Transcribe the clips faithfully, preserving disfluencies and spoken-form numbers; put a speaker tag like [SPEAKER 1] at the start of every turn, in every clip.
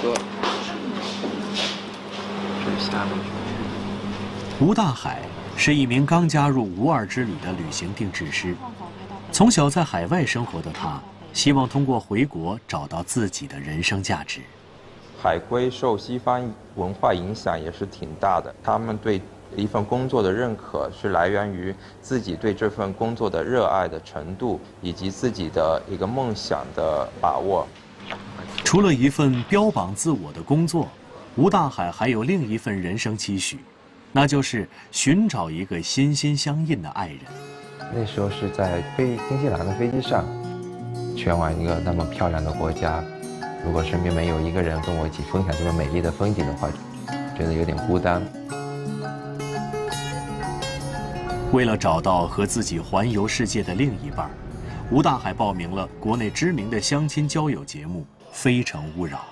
[SPEAKER 1] 车，这是下面。
[SPEAKER 2] 吴大海是一名刚加入无二之旅的旅行定制师，从小在海外生活的他，希望通过回国找到自己的人生价值。
[SPEAKER 3] 海归受西方文化影响也是挺大的，他们对一份工作的认可是来源于自己对这份工作的热爱的程度，以及自己的一个梦想的把握。
[SPEAKER 2] 除了一份标榜自我的工作，吴大海还有另一份人生期许，那就是寻找一个心心相印的爱人。
[SPEAKER 3] 那时候是在飞新西兰的飞机上，前往一个那么漂亮的国家，如果身边没有一个人跟我一起分享这么美丽的风景的话，觉得有点孤单。
[SPEAKER 2] 为了找到和自己环游世界的另一半，吴大海报名了国内知名的相亲交友节目《非诚勿扰》。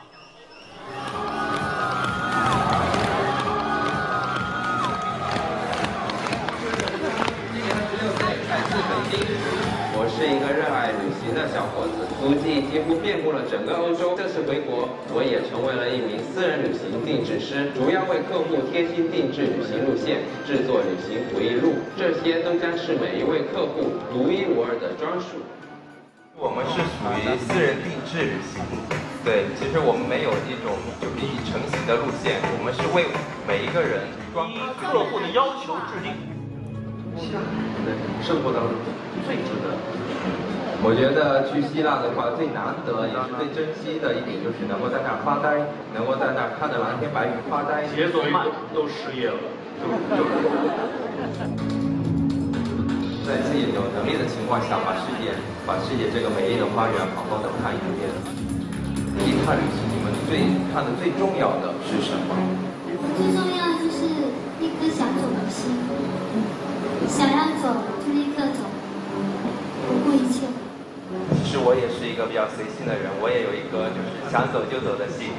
[SPEAKER 4] 我是一个热爱旅行的小伙子，足迹几乎遍布了整个欧洲。这次回国，我也成为了一名私人旅行定制师，主要为客户贴心定制旅行路线，制作旅行回忆录。这些都将是每一位客户独一无二的专属。
[SPEAKER 3] 我们是属于私人定制旅行，对，其实我们没有一种就是一成型的路线，我们是为每一个人专
[SPEAKER 5] 依客户的要求制定。
[SPEAKER 4] 对，生活当中最值得。我觉得去希腊的话，最难得也是最珍惜的一点，就是能够在那儿发呆，能够在那儿看着蓝天白云发呆。
[SPEAKER 5] 节奏慢，都失业了。
[SPEAKER 4] 在自己有能力的情况下，把世界，把世界这个美丽的花园好好的看一遍。一趟旅行，你们最看的最重要的是什么？
[SPEAKER 6] 最重要的就是一颗想走的心，想要走就立刻走，不顾一切。
[SPEAKER 3] 其实我也是一个比较随性的人，我也有一颗就是想走就走的心。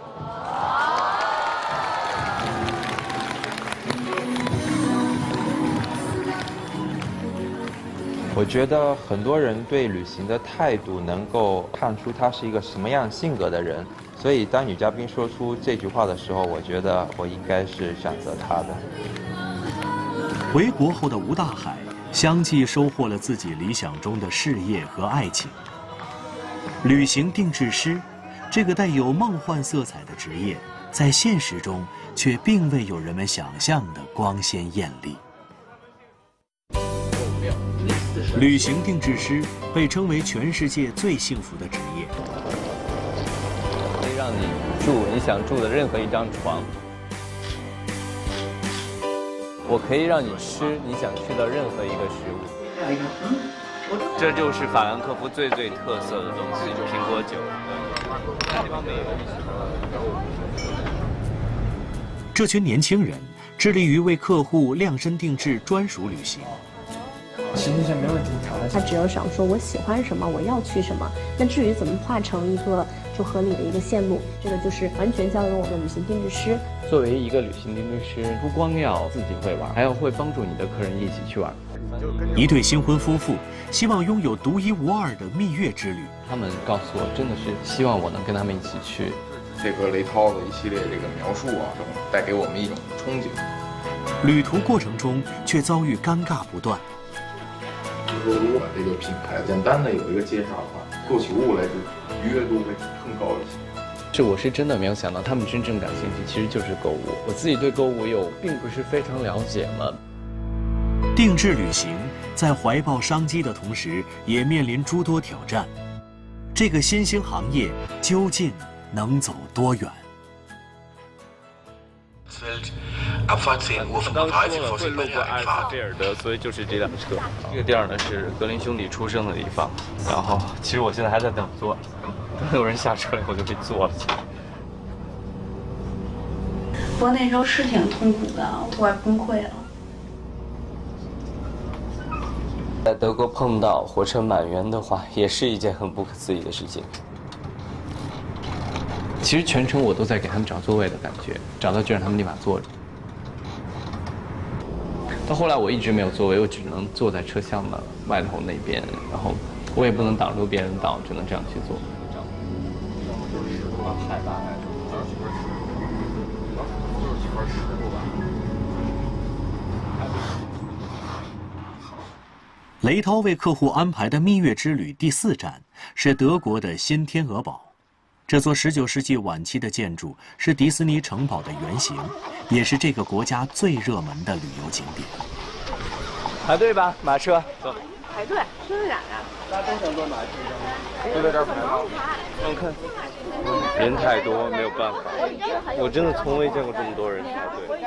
[SPEAKER 3] 我觉得很多人对旅行的态度能够看出他是一个什么样性格的人，所以当女嘉宾说出这句话的时候，我觉得我应该是选择她的。
[SPEAKER 2] 回国后的吴大海相继收获了自己理想中的事业和爱情。旅行定制师，这个带有梦幻色彩的职业，在现实中却并未有人们想象的光鲜艳丽。旅行定制师被称为全世界最幸福的职业，
[SPEAKER 7] 可以让你住你想住的任何一张床，我可以让你吃你想吃的任何一个食物。这就是法兰克福最最特色的东西——苹果酒。
[SPEAKER 2] 这群年轻人致力于为客户量身定制专属旅行。
[SPEAKER 8] 实际上没问题，
[SPEAKER 9] 他只要想说我喜欢什么，我要去什么。那至于怎么画成一个就合理的一个线路，这个就是完全交由我们旅行定制师。
[SPEAKER 8] 作为一个旅行定制师，不光要自己会玩，还要会帮助你的客人一起去玩。
[SPEAKER 2] 一对新婚夫妇希望拥有独一无二的蜜月之旅。
[SPEAKER 8] 他们告诉我，真的是希望我能跟他们一起去。
[SPEAKER 1] 这个雷涛的一系列这个描述啊，带给我们一种憧憬。
[SPEAKER 2] 旅途过程中却遭遇尴尬不断。
[SPEAKER 1] 如果把这个品牌简单的有一个介绍的话，做起物来就愉悦度会更高一些。
[SPEAKER 8] 这我是真的没有想到，他们真正感兴趣其实就是购物。我自己对购物有并不是非常了解嘛。
[SPEAKER 2] 定制旅行在怀抱商机的同时，也面临诸多挑战。这个新兴行业究竟能走多远？
[SPEAKER 7] 刚说了会路过阿尔斯菲尔德，所以就是这辆车。这个地儿呢是格林兄弟出生的地方。然后，其实我现在还在等座，等有人下车了，我就可以坐了。
[SPEAKER 10] 我那时候是挺痛苦的，我快崩溃了。
[SPEAKER 7] 在德国碰到火车满员的话，也是一件很不可思议的事情。
[SPEAKER 8] 其实全程我都在给他们找座位的感觉，找到就让他们立马坐着。到后来我一直没有座位，我只能坐在车厢的外头那边，然后我也不能挡住别人倒，只能这样去做。
[SPEAKER 1] 媳妇吃，就是媳妇吃过吧。
[SPEAKER 2] 雷涛为客户安排的蜜月之旅第四站是德国的新天鹅堡。这座十九世纪晚期的建筑是迪士尼城堡的原型，也是这个国家最热门的旅游景点。
[SPEAKER 8] 排队吧，马车走。
[SPEAKER 11] 排队，真的假的？
[SPEAKER 8] 大家都想坐马车吗？
[SPEAKER 1] 就在这儿排吗？
[SPEAKER 8] 我看人太多，没有办法。我真的从未见过这么多人排队。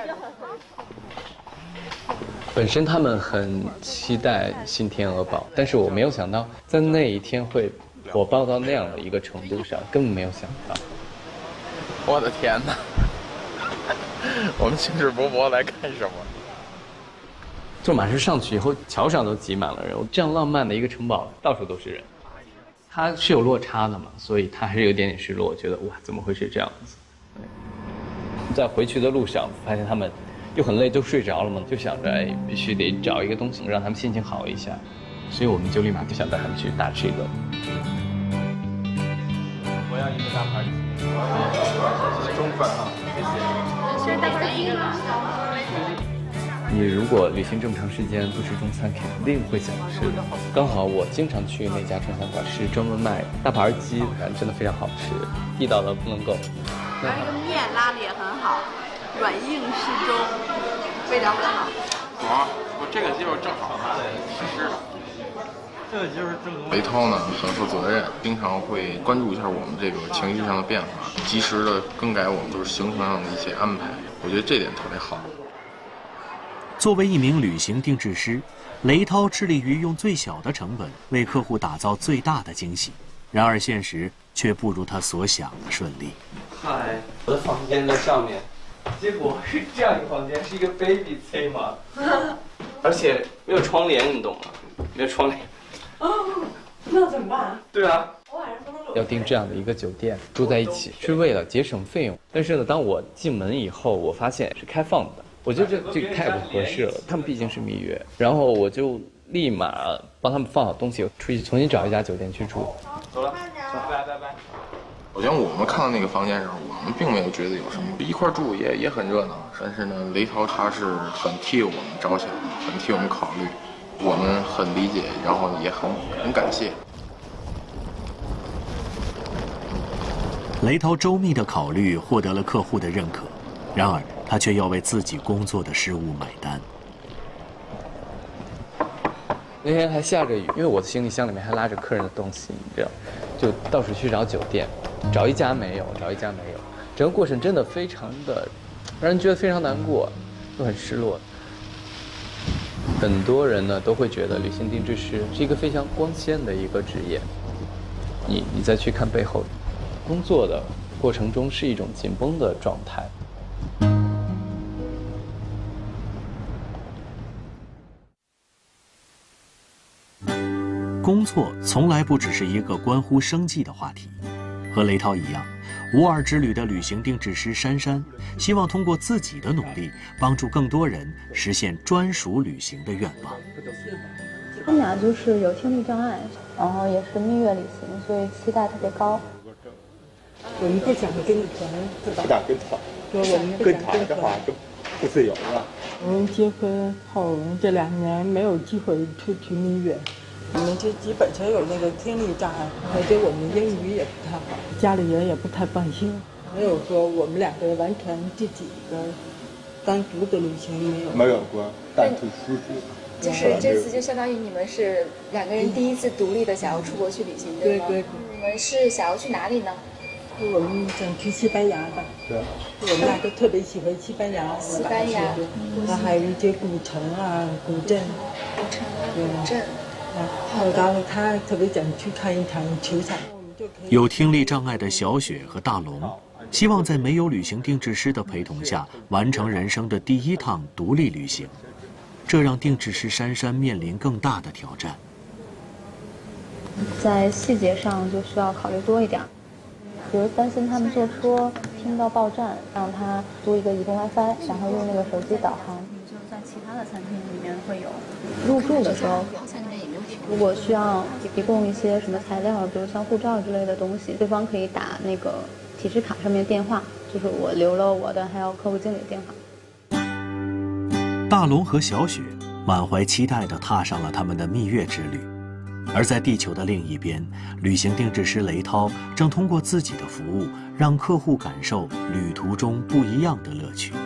[SPEAKER 8] 本身他们很期待新天鹅堡，但是我没有想到在那一天会火爆到那样的一个程度上，根本没有想到。
[SPEAKER 1] 我的天哪！我们兴致勃勃来干什么？
[SPEAKER 8] 坐马车上去以后，桥上都挤满了人。这样浪漫的一个城堡，到处都是人。它是有落差的嘛，所以它还是有一点点失落，觉得哇，怎么会是这样子？在回去的路上，发现他们又很累，都睡着了嘛，就想着哎，必须得找一个东西让他们心情好一下，所以我们就立马就想带他们去大吃一顿。我要一个大盘鸡，
[SPEAKER 1] 中饭啊，谢谢。
[SPEAKER 11] 是大盘鸡吗？
[SPEAKER 8] 你如果旅行这么长时间不吃中餐，肯定会想吃。刚好我经常去那家中餐馆，是专门卖大盘鸡，反正真的非常好吃，地道的不能够。
[SPEAKER 10] 还有这个面拉的也很好，软硬适中，非常的好。
[SPEAKER 1] 好，我这个鸡肉正好吃。
[SPEAKER 8] 这个就是正宗。
[SPEAKER 1] 雷涛呢很负责任，经常会关注一下我们这个情绪上的变化，及时的更改我们就是行程上的一些安排。我觉得这点特别好。
[SPEAKER 2] 作为一名旅行定制师，雷涛致力于用最小的成本为客户打造最大的惊喜。然而现实却不如他所想的顺利。
[SPEAKER 8] 嗨，我的房间在上面，结果是这样一个房间，是一个 baby C 嘛，而且没有窗帘，你懂吗？没有窗帘。
[SPEAKER 11] 哦，那怎么办？
[SPEAKER 8] 对啊，要订这样的一个酒店住在一起，是为了节省费用。但是呢，当我进门以后，我发现是开放的。我觉得这这个太不合适了，他们毕竟是蜜月，然后我就立马帮他们放好东西，出去重新找一家酒店去住。走了，拜拜拜。
[SPEAKER 1] 首先我们看到那个房间的时候，我们并没有觉得有什么，一块住也也很热闹。但是呢，雷涛他是很替我们着想，很替我们考虑，我们很理解，然后也很很感谢。
[SPEAKER 2] 雷涛周密的考虑获得了客户的认可，然而他却要为自己工作的失误买单。
[SPEAKER 8] 那天还下着雨，因为我的行李箱里面还拉着客人的东西，你知道，就到处去找酒店，找一家没有，找一家没有，整个过程真的非常的让人觉得非常难过，又很失落。很多人呢都会觉得旅行定制师是一个非常光鲜的一个职业，你你再去看背后，工作的过程中是一种紧绷的状态。
[SPEAKER 2] 工作从来不只是一个关乎生计的话题。和雷涛一样，无二之旅的旅行定制师珊珊希望通过自己的努力，帮助更多人实现专属旅行的愿望。
[SPEAKER 9] 他们俩就是有听力障碍，然后也是蜜月旅行，所以期待特别高。
[SPEAKER 12] 我们不想跟团，是吧？
[SPEAKER 13] 不想跟团，
[SPEAKER 12] 说我们
[SPEAKER 13] 跟团的话就不自由了。
[SPEAKER 12] 我们结婚后这两年没有机会出去蜜月，我们就基本上有那个听力障碍，而且我们英语也不太好，家里人也不太放心，没有说我们两个完全自己的单独的旅行没有。
[SPEAKER 13] 没有过单独出去。
[SPEAKER 14] 就是这次就相当于你们是两个人第一次独立的想要出国去旅行，对吗？
[SPEAKER 12] 对对。
[SPEAKER 14] 你们是想要去哪里呢？
[SPEAKER 12] 我们想去西班牙吧。
[SPEAKER 13] 对。
[SPEAKER 12] 我们俩都特别喜欢西班牙。
[SPEAKER 14] 西班牙。
[SPEAKER 12] 那还有一些古城啊、古镇。
[SPEAKER 14] 古城啊，古镇。
[SPEAKER 12] 好，然后他特别想去看一场球赛。
[SPEAKER 2] 有听力障碍的小雪和大龙，希望在没有旅行定制师的陪同下，完成人生的第一趟独立旅行。这让定制师珊珊面临更大的挑战。
[SPEAKER 9] 在细节上就需要考虑多一点，比如担心他们坐车听到报站，让他租一个移动 WiFi， 然后用那个手机导航。就在其他的餐厅里面会有。入住的时候，如果需要提供一些什么材料，比如像护照之类的东西，对方可以打那个提示卡上面的电话，就是我留了我的还有客户经理的电话。
[SPEAKER 2] 大龙和小雪满怀期待地踏上了他们的蜜月之旅，而在地球的另一边，旅行定制师雷涛正通过自己的服务，让客户感受旅途中不一样的乐趣。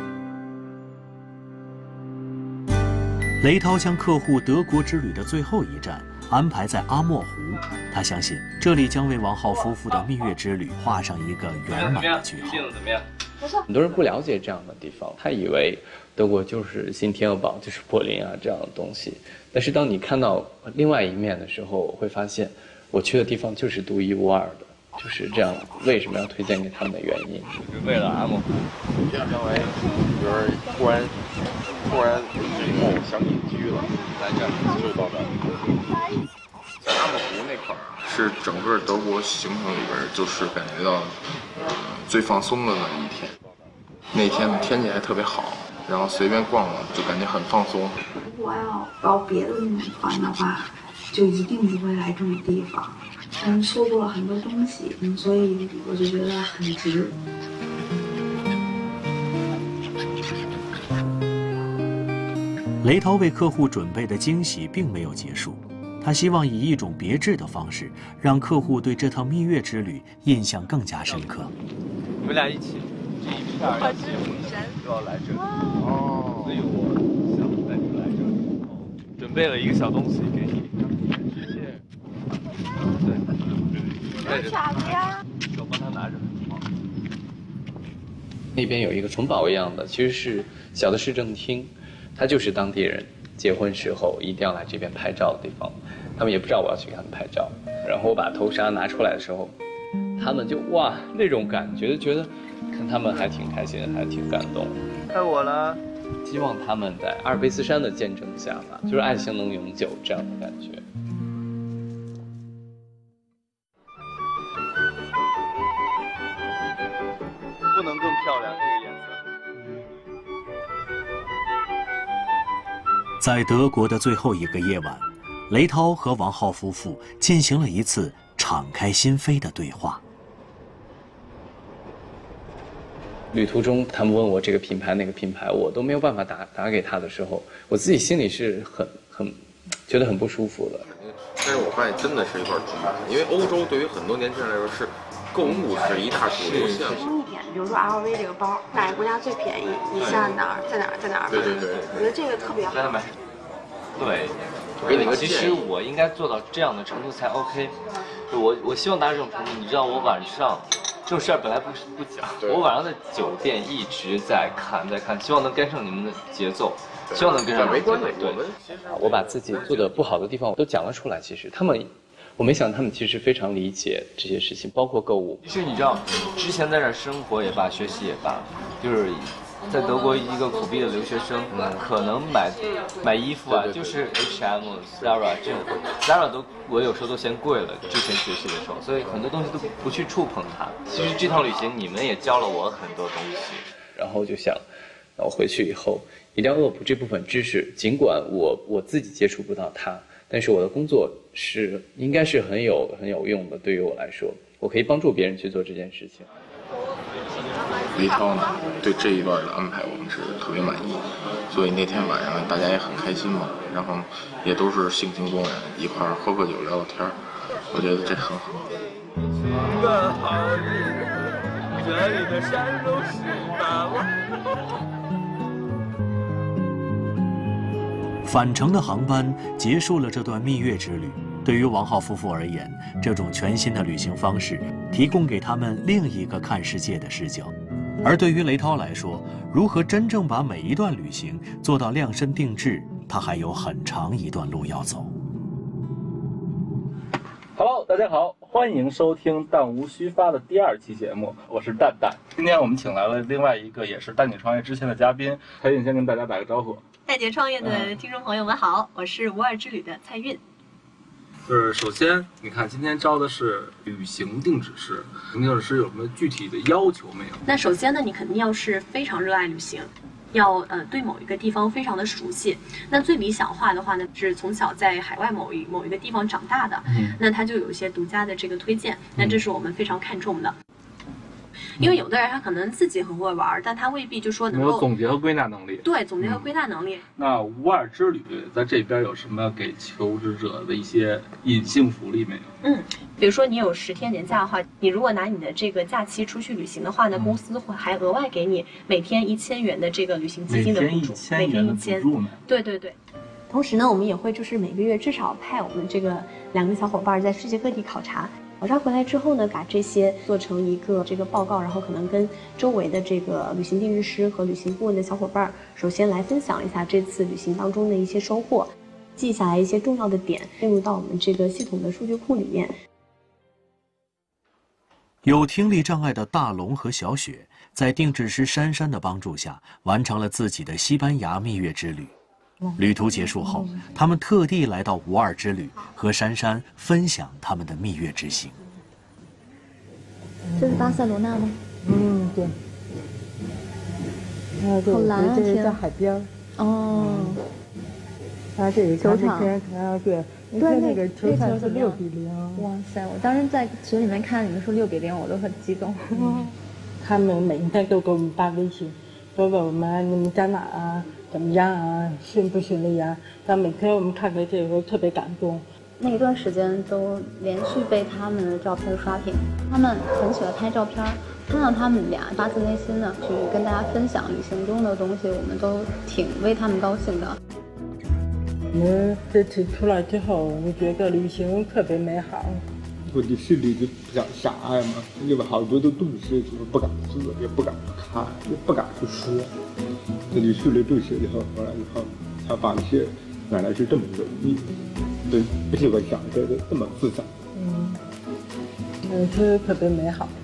[SPEAKER 2] 雷涛将客户德国之旅的最后一站安排在阿莫湖，他相信这里将为王浩夫妇的蜜月之旅画上一个圆满的句号。
[SPEAKER 7] 怎么样？
[SPEAKER 8] 很多人不了解这样的地方，他以为德国就是新天鹅堡，就是柏林啊这样的东西。但是当你看到另外一面的时候，我会发现我去的地方就是独一无二的，就是这样。为什么要推荐给他们的原因，
[SPEAKER 7] 就是为了阿莫湖。
[SPEAKER 1] 将来就是突然突然以后想隐居了，来这儿就到这儿。在阿莫湖那块儿是整个德国行程里边，就是感觉到呃最放松的那一天。那天天气还特别好，然后随便逛了就感觉很放松。
[SPEAKER 15] 如果要报别的那种团的话，就一定不会来这种地方。嗯，错过了很多东西，嗯，所以我就觉得很值。
[SPEAKER 2] 雷涛为客户准备的惊喜并没有结束，他希望以一种别致的方式，让客户对这趟蜜月之旅印象更加深刻。
[SPEAKER 7] 你们俩一起，这一片儿都要来这里，哦，所以我想带你们来这里，准备了一个小东西给你，直接，对，带着他，我帮他拿着。
[SPEAKER 8] 那边有一个城堡一样的，其实是小的市政厅。他就是当地人结婚时候一定要来这边拍照的地方，他们也不知道我要去给他们拍照。然后我把头纱拿出来的时候，他们就哇那种感觉，觉得看他们还挺开心，还挺感动。
[SPEAKER 7] 该我了，
[SPEAKER 8] 希望他们在阿尔卑斯山的见证下吧，就是爱情能永久这样的感觉。
[SPEAKER 7] 不能更漂亮，这个颜色。
[SPEAKER 2] 在德国的最后一个夜晚，雷涛和王浩夫妇进行了一次敞开心扉的对话。
[SPEAKER 8] 旅途中，他们问我这个品牌那个品牌，我都没有办法打打给他的时候，我自己心里是很很觉得很不舒服的。
[SPEAKER 1] 但是我发现真的是一块主打，因为欧洲对于很多年轻人来说是购物是一大主流项目。
[SPEAKER 10] 一点，比如说 L V 这个包，哪个国家最便宜？你下哪儿，在哪儿，在哪儿买？
[SPEAKER 1] 对对对，
[SPEAKER 10] 我觉得这个特别好。
[SPEAKER 7] 对，
[SPEAKER 1] 给你个
[SPEAKER 7] 其实我应该做到这样的程度才 OK。我我希望达到这种程度。你知道我晚上这种事儿本来不是不讲，我晚上在酒店一直在看在看，希望能跟上你们的节奏，希望能跟上。
[SPEAKER 1] 没关系，
[SPEAKER 7] 对，
[SPEAKER 8] 我把自己做的不好的地方我都讲了出来。其实他们。我没想到他们其实非常理解这些事情，包括购物。
[SPEAKER 7] 其实你知道，之前在这儿生活也罢，学习也罢，就是在德国一个苦逼的留学生，嗯、可能买买衣服啊，对对对就是 H M、Zara 这种 ，Zara 都我有时候都嫌贵了。之前学习的时候，所以很多东西都不去触碰它。其实这趟旅行你们也教了我很多东西，
[SPEAKER 8] 然后就想，那我回去以后一定要恶补这部分知识，尽管我我自己接触不到它。但是我的工作是应该是很有很有用的，对于我来说，我可以帮助别人去做这件事情。
[SPEAKER 1] 雷涛呢，对这一段的安排我们是特别满意，所以那天晚上大家也很开心嘛，然后也都是性情中人，一块儿喝喝酒聊聊天，我觉得这很好。
[SPEAKER 16] 个好日子，这里的山都湿满了。
[SPEAKER 2] 返程的航班结束了这段蜜月之旅。对于王浩夫妇而言，这种全新的旅行方式提供给他们另一个看世界的视角。而对于雷涛来说，如何真正把每一段旅行做到量身定制，他还有很长一段路要走。
[SPEAKER 5] Hello， 大家好，欢迎收听弹无虚发的第二期节目，我是蛋蛋。今天我们请来了另外一个也是蛋姐创业之前的嘉宾，蔡韵先跟大家打个招呼。
[SPEAKER 17] 蛋姐创业的听众朋友们好，我是无二之旅的蔡韵。
[SPEAKER 5] 就是首先，你看今天招的是旅行定制师，旅行定制师有什么具体的要求没有？
[SPEAKER 17] 那首先呢，你肯定要是非常热爱旅行，要呃对某一个地方非常的熟悉。那最理想化的话呢，是从小在海外某一某一个地方长大的，嗯、那他就有一些独家的这个推荐，那这是我们非常看重的。 因为有的人他可能自己很会玩，但他未必就说能
[SPEAKER 5] 没
[SPEAKER 17] 够
[SPEAKER 5] 有总结和归纳能力。
[SPEAKER 17] 对，总结和归纳能力。
[SPEAKER 5] 那无二之旅在这边有什么给求职者的一些隐性福利没有？
[SPEAKER 17] 嗯，比如说你有十天年假的话，你如果拿你的这个假期出去旅行的话呢，公司会还额外给你每天一千元的这个旅行基金的补助，每天一千，对对对。同时呢，我们也会就是每个月至少派我们这个两个小伙伴在世界各地考察。考察回来之后呢，把这些做成一个这个报告，然后可能跟周围的这个旅行定制师和旅行顾问的小伙伴，首先来分享一下这次旅行当中的一些收获，记下来一些重要的点，进入到我们这个系统的数据库里面。
[SPEAKER 2] 有听力障碍的大龙和小雪，在定制师珊珊的帮助下，完成了自己的西班牙蜜月之旅。旅途结束后，他们特地来到无二之旅，和珊珊分享他们的蜜月之行。
[SPEAKER 9] 这是巴塞罗那吗？
[SPEAKER 12] 嗯，对。啊，对，
[SPEAKER 9] 好蓝啊！
[SPEAKER 12] 这是
[SPEAKER 9] 天
[SPEAKER 12] 在海边。
[SPEAKER 9] 哦。
[SPEAKER 12] 它这个
[SPEAKER 9] 球场，
[SPEAKER 12] 对，你看那个球场是六比零。
[SPEAKER 9] 哇塞！我当时在群里面看你们说六比零，我都很激动。
[SPEAKER 12] 嗯、他们每天都给我们发微信，说问我们你们在哪啊？怎么样啊？顺不顺利呀？但每天我们看到这个都特别感动。
[SPEAKER 9] 那一段时间都连续被他们的照片刷屏，他们很喜欢拍照片，看到他们俩发自内心的去跟大家分享旅行中的东西，我们都挺为他们高兴的。
[SPEAKER 12] 我们这次出来之后，我觉得旅行特别美好。
[SPEAKER 13] 我的视力就比较狭隘嘛，因为好多的东西就不敢做，也不敢看，也不敢去说。那你去了这些以后，回来以后才发现原来是这么容易，对，不是我想象的这么复杂。
[SPEAKER 12] 嗯，我觉得特别美好。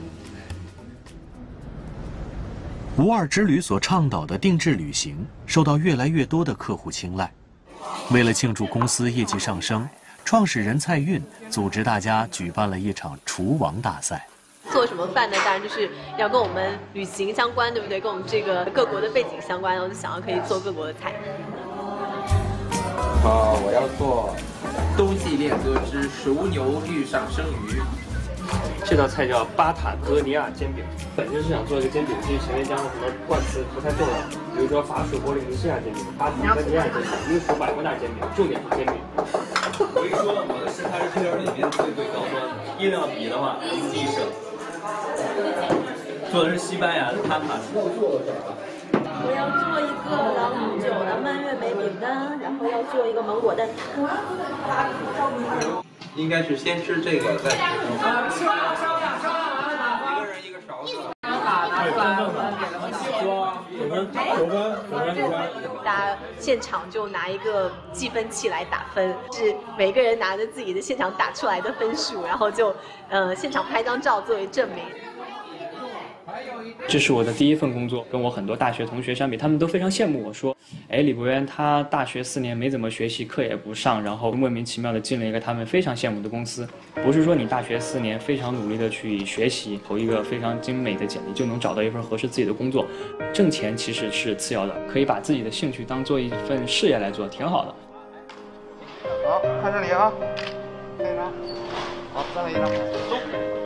[SPEAKER 2] 无二之旅所倡导的定制旅行，受到越来越多的客户青睐。为了庆祝公司业绩上升，创始人蔡运组织大家举办了一场厨王大赛。
[SPEAKER 17] 做什么饭呢？当然就是要跟我们旅行相关，对不对？跟我们这个各国的背景相关，然后就想要可以做各国的菜。
[SPEAKER 3] 啊，我要做冬季恋歌之熟牛绿上生鱼。
[SPEAKER 18] 这道菜叫巴塔哥尼亚煎饼，本身是想做一个煎饼，至于前面加了什么冠词不太重要，比如说法属波利尼西亚煎饼、巴塔哥尼亚煎饼、英属百慕大煎饼，重点是煎饼。
[SPEAKER 16] 我跟你说了，我的食材是这里面最最高端，硬要比的话，第一胜。做的是西班牙的塔塔。
[SPEAKER 19] 我要做一个老米酒的蔓越莓饼干，然后要做一个芒果蛋挞。
[SPEAKER 3] 应该是先吃这个，再吃。一个人一个勺子。
[SPEAKER 17] 大家现场就拿一个计分器来打分，是每个人拿着自己的现场打出来的分数，然后就呃现场拍张照作为证明。
[SPEAKER 18] 这是我的第一份工作，跟我很多大学同学相比，他们都非常羡慕我说，哎，李博渊他大学四年没怎么学习，课也不上，然后莫名其妙的进了一个他们非常羡慕的公司。不是说你大学四年非常努力的去学习，投一个非常精美的简历就能找到一份合适自己的工作，挣钱其实是次要的，可以把自己的兴趣当做一份事业来做，挺好的。
[SPEAKER 1] 好，看这里啊，看这张，好，再来一张，走。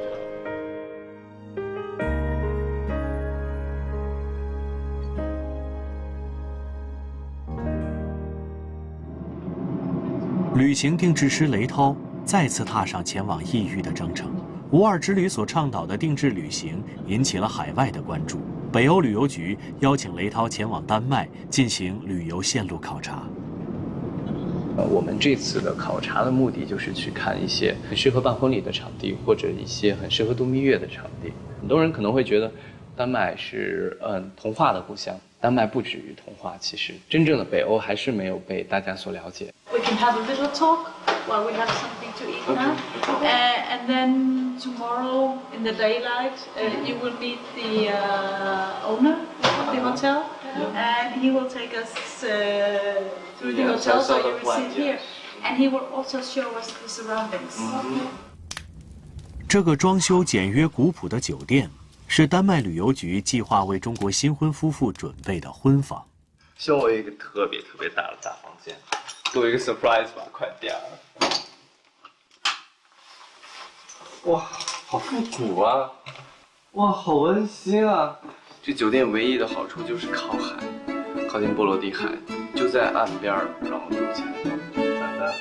[SPEAKER 2] 旅行定制师雷涛再次踏上前往异域的征程。无二之旅所倡导的定制旅行引起了海外的关注。北欧旅游局邀请雷涛前往丹麦进行旅游线路考察。
[SPEAKER 8] 呃，我们这次的考察的目的就是去看一些很适合办婚礼的场地，或者一些很适合度蜜月的场地。很多人可能会觉得，丹麦是嗯童话的故乡。丹麦不止于童话，其实真正的北欧还是没有被大家所了解。
[SPEAKER 19] We can have a little talk while we have something to eat now, uh, and then tomorrow in the daylight uh, you will meet the uh, owner of the hotel, and he will take us uh, through the hotel, so you will sit here, and he will also show us the surroundings.
[SPEAKER 2] 这个装修简约古朴的酒店。是丹麦旅游局计划为中国新婚夫妇准备的婚房。
[SPEAKER 7] 修我一个特别特别大的大房间，给我一个 surprise 吧，快点！哇，好复古啊！ 哇，好温馨啊！这酒店唯一的好处就是靠海，靠近波罗的海，就在岸边儿，然后住起来，淡淡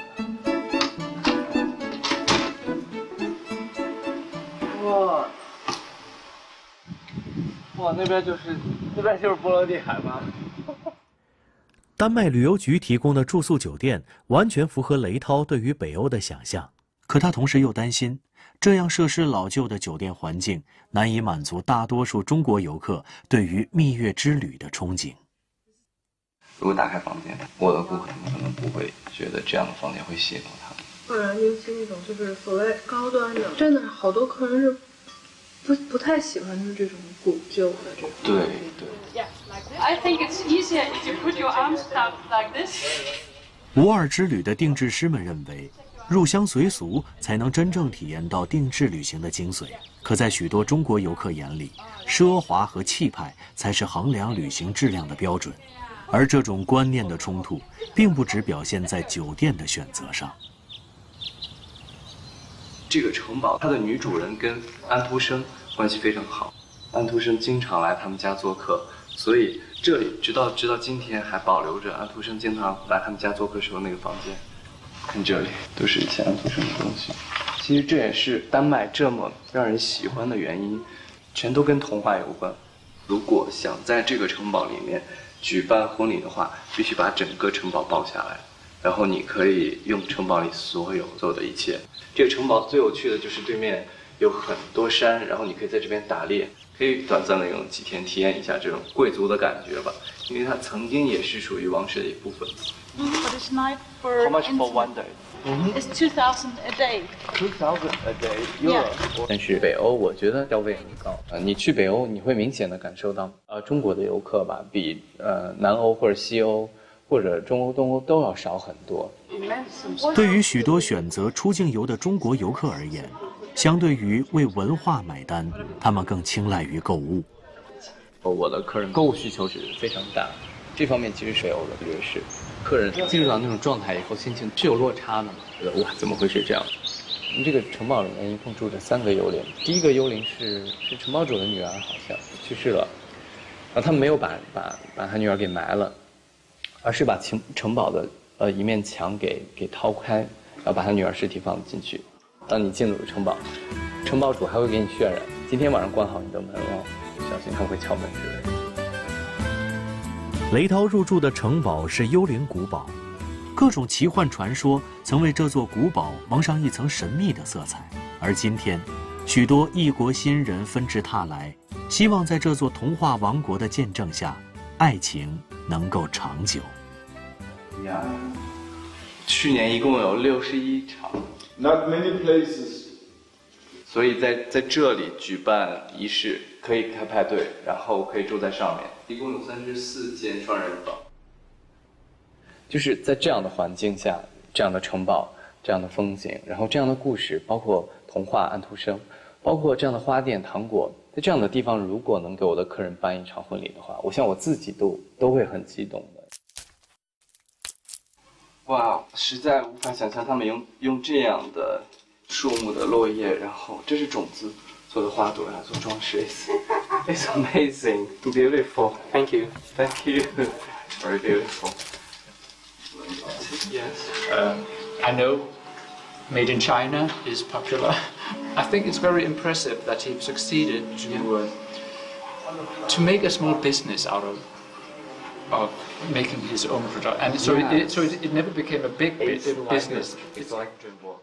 [SPEAKER 7] 的。哇，哇，那边就是那边就是波罗的海吗？
[SPEAKER 2] 丹麦旅游局提供的住宿酒店完全符合雷涛对于北欧的想象，可他同时又担心，这样设施老旧的酒店环境难以满足大多数中国游客对于蜜月之旅的憧憬。
[SPEAKER 7] 如果打开房间，我的顾客们可能不会觉得这样的房间会吸引到他们。
[SPEAKER 11] 不然，尤其那种就是所谓高端的，真的好多客人是不不太喜欢就是这种古旧的这种。
[SPEAKER 7] 对对。
[SPEAKER 19] I think it's easier if you put your arms down like this.
[SPEAKER 2] 无二之旅的定制师们认为，入乡随俗才能真正体验到定制旅行的精髓。可在许多中国游客眼里，奢华和气派才是衡量旅行质量的标准。而这种观念的冲突，并不只表现在酒店的选择上。
[SPEAKER 7] 这个城堡，它的女主人跟安徒生关系非常好，安徒生经常来他们家做客，所以这里直到直到今天还保留着安徒生经常来他们家做客时候那个房间。看这里都是以前安徒生的东西，其实这也是丹麦这么让人喜欢的原因，全都跟童话有关。如果想在这个城堡里面举办婚礼的话，必须把整个城堡包下来，然后你可以用城堡里所有做的一切。这个城堡最有趣的就是对面有很多山，然后你可以在这边打猎，可以短暂的用几天体验一下这种贵族的感觉吧，因为它曾经也是属于王室的一部分。
[SPEAKER 19] But it's night for
[SPEAKER 7] How much for one day?
[SPEAKER 19] It's two thousand a day.
[SPEAKER 7] Two thousand a day, euro.
[SPEAKER 8] 但是北欧我觉得消费很高，呃，你去北欧你会明显的感受到，呃，中国的游客吧，比呃南欧或者西欧或者中欧、东欧都要少很多。
[SPEAKER 2] 对于许多选择出境游的中国游客而言，相对于为文化买单，他们更青睐于购物。
[SPEAKER 8] 我的客人购物需求是非常大，这方面其实北欧的劣势。客人进入到那种状态以后，心情是有落差的嘛？觉得哇，怎么会是这样？我们这个城堡里面一共住着三个幽灵，第一个幽灵是是城堡主的女儿，好像去世了，然后他们没有把把把他女儿给埋了，而是把城城堡的呃一面墙给给掏开，然后把他女儿尸体放进去。当你进入城堡，城堡主还会给你渲染，今天晚上关好你的门哦，小心他会敲门之类的。
[SPEAKER 2] 雷涛入住的城堡是幽灵古堡，各种奇幻传说曾为这座古堡蒙上一层神秘的色彩。而今天，许多异国新人纷至沓来，希望在这座童话王国的见证下，爱情能够长久。
[SPEAKER 7] 呀，去年一共有六十一场
[SPEAKER 13] Not many places.
[SPEAKER 7] 所以在在这里举办仪式，可以开派对，然后可以住在上面。一共有三十四间双人房。
[SPEAKER 8] 就是在这样的环境下，这样的城堡，这样的风景，然后这样的故事，包括童话安徒生，包括这样的花店糖果，在这样的地方，如果能给我的客人办一场婚礼的话，我想我自己都都会很激动的。
[SPEAKER 7] 哇，实在无法想象他们用用这样的树木的落叶，然后这是种子做的花朵来做装饰。It's, it's amazing, beautiful. Thank you, thank you. Very beautiful.
[SPEAKER 20] Yes. Uh, I know Made in China is popular. I think it's very impressive that he succeeded to uh, to make a small business out of of making his own product, and so yeah. it, so it, it never became a big it's business.
[SPEAKER 7] Like a, it's like a dream world.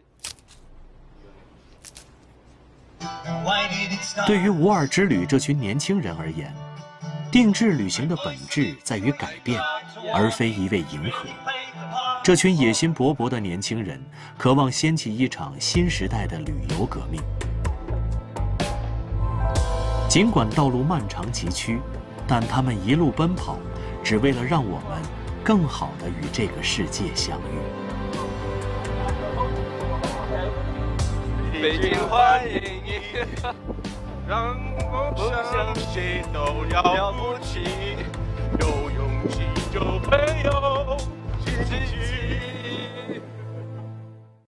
[SPEAKER 2] 对于无二之旅这群年轻人而言，定制旅行的本质在于改变，而非一味迎合。这群野心勃勃的年轻人渴望掀起一场新时代的旅游革命。尽管道路漫长崎岖，但他们一路奔跑，只为了让我们更好地与这个世界相遇。
[SPEAKER 16] 北京欢迎你，让梦想谁都了不起，有勇气就会有奇迹。